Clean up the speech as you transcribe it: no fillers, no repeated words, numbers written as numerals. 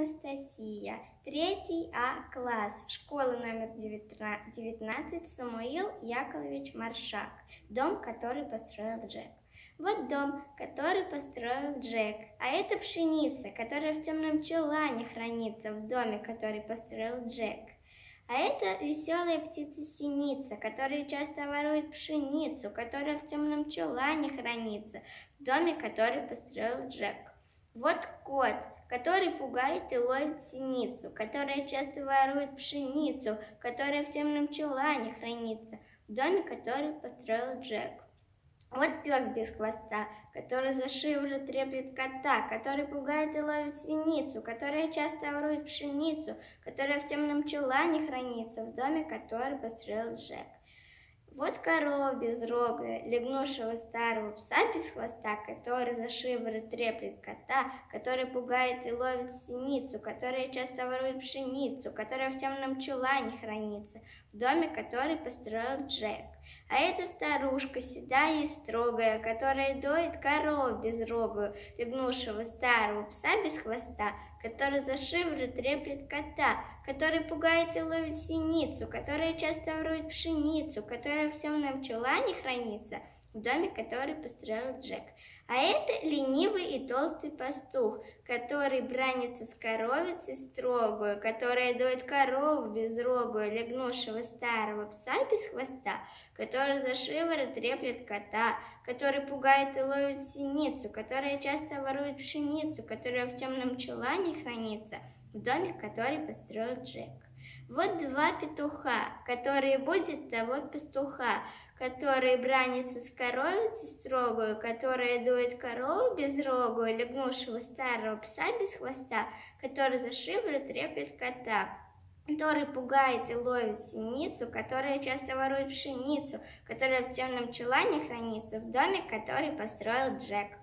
Анастасия, 3 класс, школа номер 19, Самуил Яковлевич Маршак, дом, который построил Джек. Вот дом, который построил Джек, а это пшеница, которая в темном чулане хранится в доме, который построил Джек. А это веселая птица-синица, которая часто ворует пшеницу, которая в темном чулане хранится в доме, который построил Джек. Вот кот, который пугает и ловит синицу, которая часто ворует пшеницу, которая в темном чулане хранится в доме, который построил Джек. Вот пес без хвоста, который за шиворот треплет кота, который пугает и ловит синицу, которая часто ворует пшеницу, которая в темном чулане хранится в доме, который построил Джек. Вот корова безрогая, легнувшего старого пса без хвоста, который за шиворот треплет кота, который пугает и ловит синицу, которая часто ворует пшеницу, которая в темном чулане хранится, в доме, который построил Джек. А это старушка седая и строгая, которая доит корову безрогую, легнувшего старого пса без хвоста, который за шиворот треплет кота, который пугает и ловит синицу, которая часто ворует пшеницу, которая в темном чулане хранится, в доме, который построил Джек. А это ленивый и толстый пастух, который бранится с коровицей строгую, которая доит корову безрогую, легнувшего старого пса без хвоста, который за шиворот треплет кота, который пугает и ловит синицу, которая часто ворует пшеницу, которая в темном чулане хранится, в доме, который построил Джек. Вот два петуха, которые будут того пастуха, который бранится с коровицей строгую, которая дует корову безрогую, легнувшего старого пса без хвоста, который за шиворот треплет кота, который пугает и ловит синицу, которая часто ворует пшеницу, которая в темном чулане хранится в доме, который построил Джек.